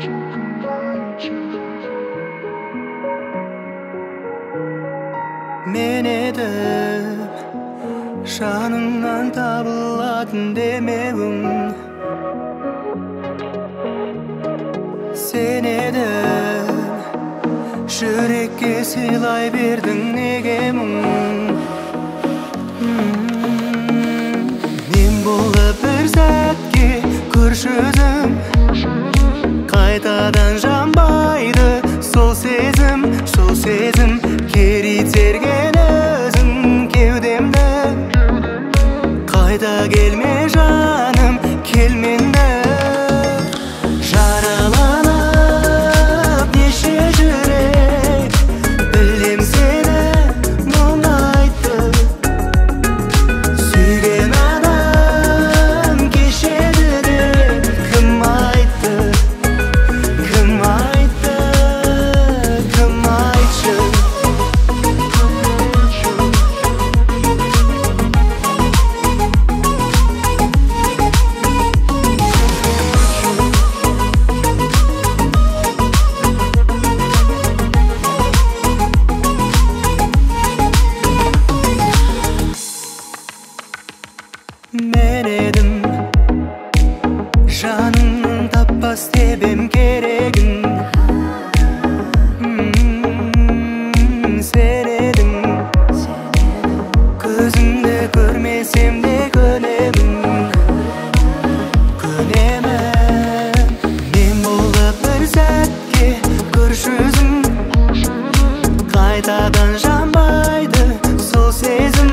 Мен едім жаныңнан табылатын демеуің, сен едің жүрекке сыйлай бердің неге мұң. Мен болып бір сәтке көрші өзім, қайтадан жанбайды сол сезім, кері терген өзің кеудемді. Қайта келме жаным, келменді. Жараланып неше жүрек, білем сені мұңайтты. Сүйген адам кешеді де, кім айтты, кім айтты, кім айтшы. Мен едім жаныңның таппас тебем керегін, сен едің көзіңді көрмесем де көнемін. Мен болып бір сәтке көрші өзім, қайтадан жанбайды сол сезім,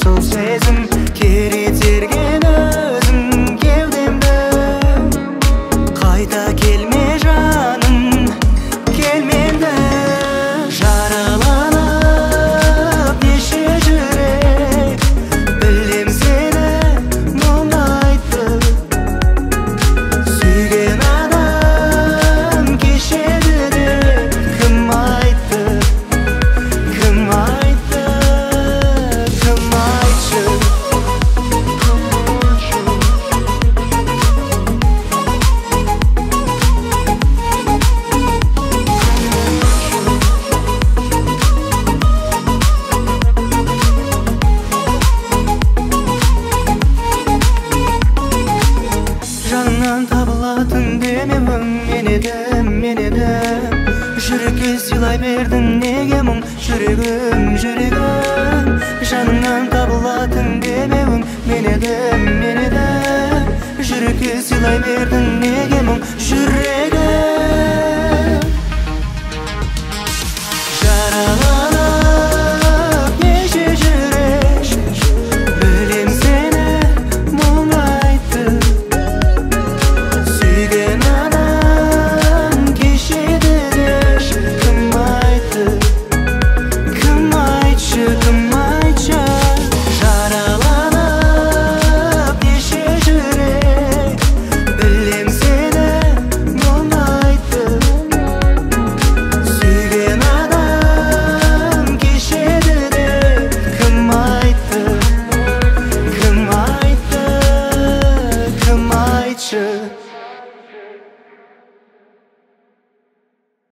кері терген өзім кеудемді. Қайта келме жаным, келменді. Жараланып неше жүрек, білем сені мұңайтты. Сүйген адам кешеді де, кім айтты, кім айтты, кім айтшы. Жаныңнан табылатын демеуің, мен едім жүрекке сыйлай бердің неге мұң. Жүрегім жаныңнан табылатын демеуің.